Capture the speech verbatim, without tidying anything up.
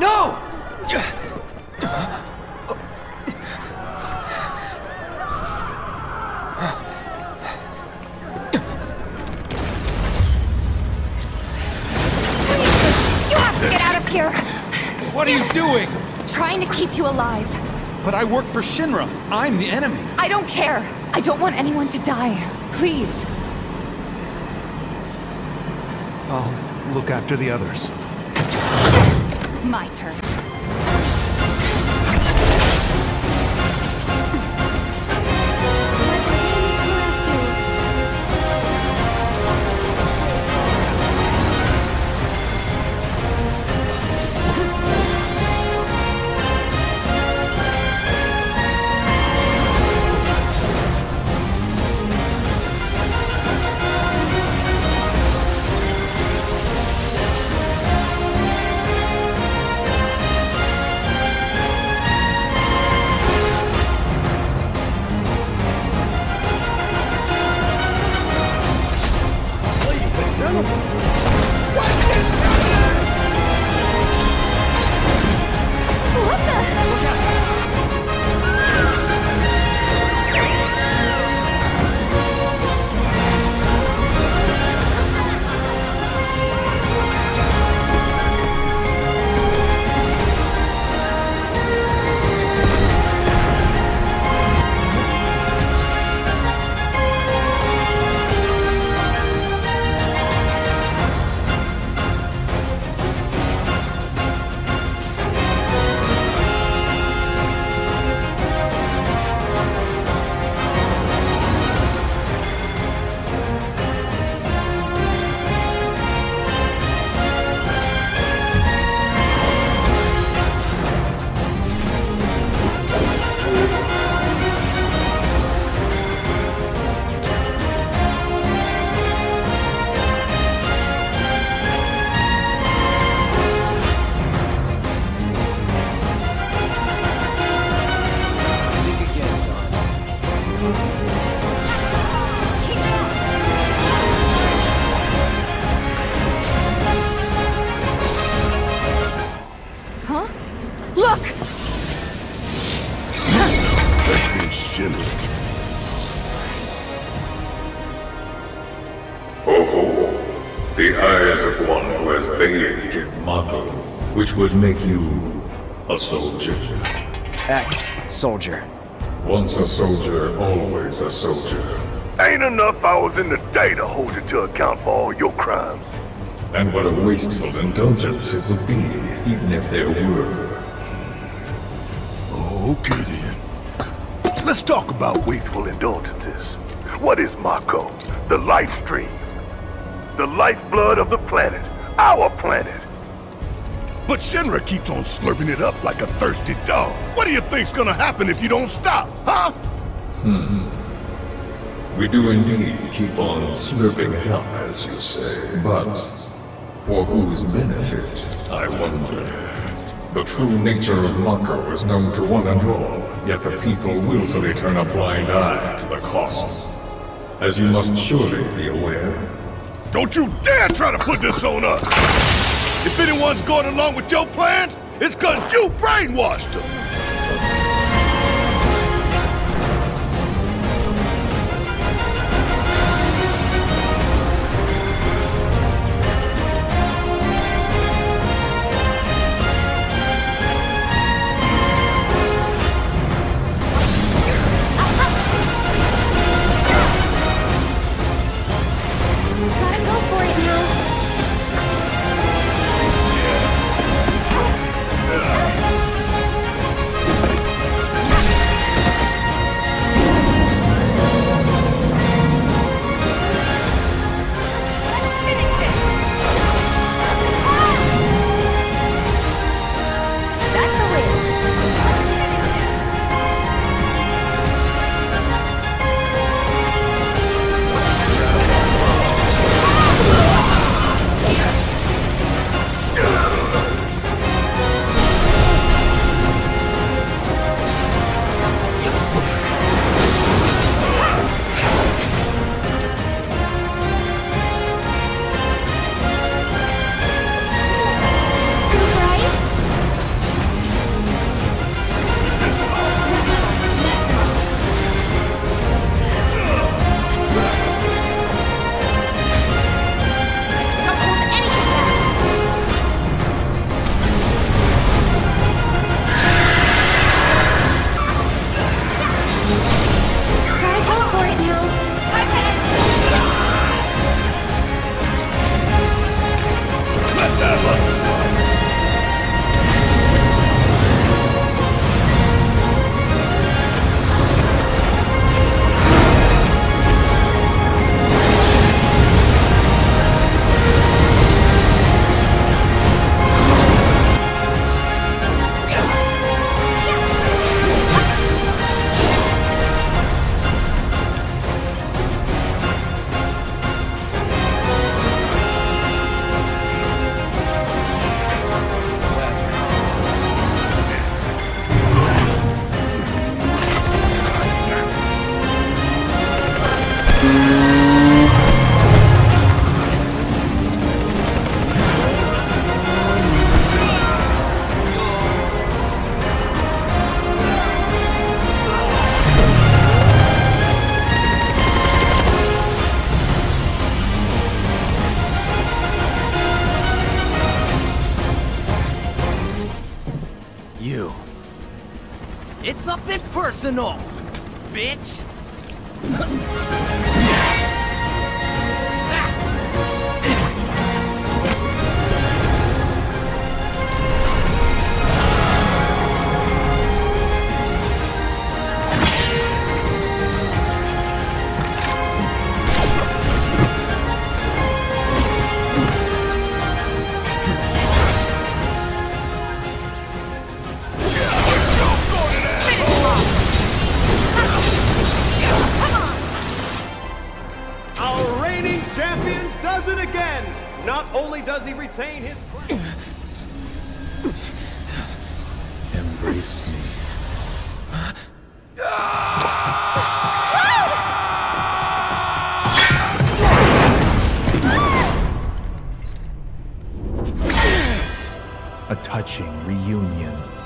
No! You have to get out of here! What are you doing? Trying to keep you alive. But I work for Shinra. I'm the enemy. I don't care. I don't want anyone to die. Please. I'll look after the others. My turn. Which would make you a soldier. Ex-soldier. Once a soldier, always a soldier. Ain't enough hours in the day to hold you to account for all your crimes. And what a wasteful indulgence it would be, even if there were. Okay then. Let's talk about wasteful indulgences. What is Mako? The life stream. The lifeblood of the planet. Our planet. But Shinra keeps on slurping it up like a thirsty dog. What do you think's gonna happen if you don't stop, huh? Hmm. We do indeed keep on slurping it up, as you say. But for whose benefit, I wonder. The true nature of Mako is known to one and all, yet the people willfully turn a blind eye to the cost. As you must surely be aware. Don't you dare try to put this on us! If anyone's going along with your plans, it's cause you brainwashed them! Gotta go for it now. personal, bitch! Champion does it again! Not only does he retain his crown... Embrace me. A touching reunion.